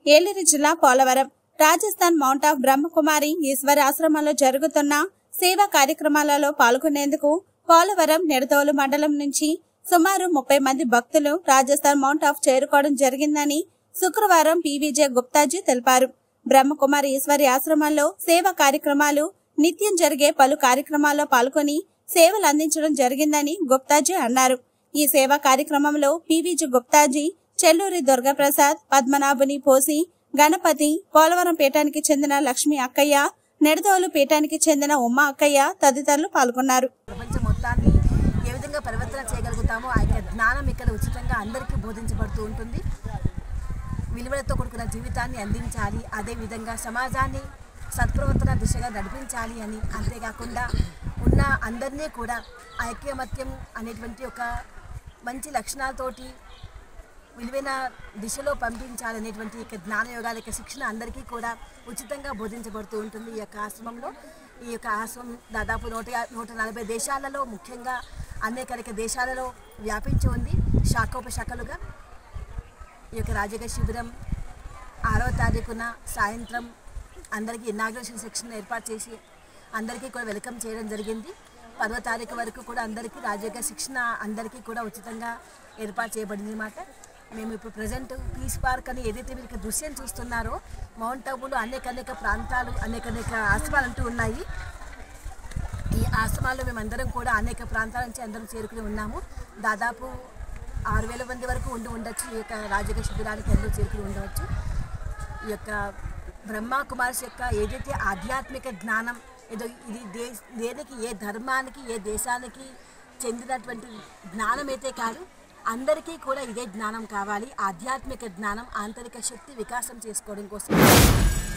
ఏలూరు జిల్లా Polavaram Rajasthan mount of Brahmakumari Ishwari ఆశ్రమంలో జరుగుతున్న సేవా కార్యక్రమాలలో పాల్గొనేందుకు పోలవరం నిడదవోలు మండలం నుంచి సుమారు 30 మంది భక్తులు రాజస్థాన్ మౌంట్ ఆఫ్ చేరుకోవడం జరిగిందని శుక్రవారం పీవీజే గుప్తాజీ తెలిపారు. బ్రహ్మకుమారి ఈశ్వరి ఆశ్రమంలో సేవా కార్యక్రమాలు నిత్యం జరిగే పలు కార్యక్రమాల్లో పాల్గొని సేవలు అందించడం జరిగిందని గుప్తాజీ అన్నారు. ఈ సేవా కార్యక్రమంలో పీవీజీ గుప్తాజీ, చెల్లూరి దుర్గాప్రసాద్, పద్మనాభుని పోసి, గణపతి, పోలవరం పీఠానికి చెందిన లక్ష్మీ అక్కయ్య, నిడదవోలు పీఠానికి చెందిన ఉమ్మ అక్కయ్య తదితరులు పాల్గొన్నారు. ప్రపంచ మొత్తాన్ని ఏ విధంగా పరివర్తన చేయగలుగుతామో ఆ యొక్క జ్ఞానం ఇక్కడ ఉచితంగా అందరికీ బోధించబడుతూ ఉంటుంది. విలువలతో కూడుకున్న జీవితాన్ని అందించాలి, అదేవిధంగా సమాజాన్ని సత్ప్రవర్తన దిశగా నడిపించాలి అని, అంతేకాకుండా ఉన్న అందరినీ కూడా ఐక్యమత్యం అనేటువంటి ఒక మంచి లక్షణాలతోటి విలువైన దిశలో పంపించాలనేటువంటి యొక్క జ్ఞానయోగాల యొక్క శిక్షణ అందరికీ కూడా ఉచితంగా బోధించబడుతూ ఉంటుంది. ఈ యొక్క ఆశ్రమంలో ఈ యొక్క ఆశ్రమం దాదాపు 140 దేశాలలో, ముఖ్యంగా అనేక దేశాలలో వ్యాపించి ఉంది. శాఖోపశాఖలుగా ఈ యొక్క రాజకీయ శిబిరం 6వ తారీఖున సాయంత్రం అందరికీ ఇనాగ్రేషన్ సెక్షన్ ఏర్పాటు చేసి అందరికీ కూడా వెల్కమ్ చేయడం జరిగింది. 10వ తారీఖు వరకు కూడా అందరికీ రాజకీయ శిక్షణ అందరికీ కూడా ఉచితంగా ఏర్పాటు చేయబడింది అన్నమాట. మేము ఇప్పుడు ప్రజెంట్ పీస్ పార్క్ అని ఏదైతే మీరు దృశ్యం చూస్తున్నారో, మౌంట్ ఆబులో అనేక ప్రాంతాలు అనేక ఆశ్రమాలు అంటూ ఉన్నాయి. ఈ ఆశ్రమాల్లో మేమందరం కూడా అనేక ప్రాంతాల నుంచి అందరం చేరుకుని ఉన్నాము. దాదాపు 6000 మంది వరకు ఉండొచ్చు. ఈ యొక్క రాజకీయ శిబిరానికి అందరూ చేరుకుని ఉండవచ్చు. ఈ యొక్క బ్రహ్మకుమారి యొక్క ఏదైతే ఆధ్యాత్మిక జ్ఞానం ఏదో ఇది దేనికి, ఏ ధర్మానికి, ఏ దేశానికి చెందినటువంటి జ్ఞానం అయితే కాదు, అందరికీ కూడా ఇదే జ్ఞానం కావాలి. ఆధ్యాత్మిక జ్ఞానం, ఆంతరిక శక్తి వికాసం చేసుకోవడం కోసం